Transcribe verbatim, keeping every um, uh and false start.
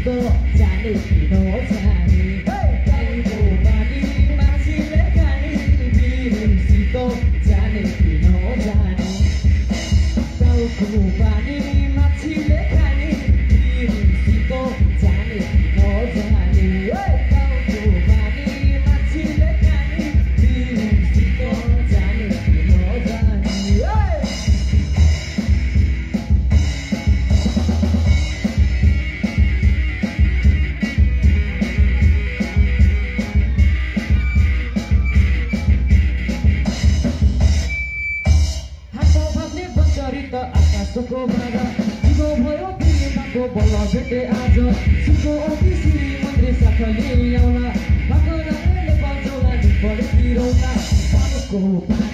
सिको जाने किन जाने गाउँको बानी मान्छेले खाने बिर्सिको जाने किन जाने गाउँको बानी मान्छेले खाने बिर्सिको जाने किन जाने गाउँको बानी मान्छेले खाने बिर्सिको जाने किन जाने आकाशको बारा सिको भयो बिमाको बल भेटे आज सिको अफिसरी मन्त्री साथले आउला बाटो राले बजाउला झुपडी तिरौला पानीको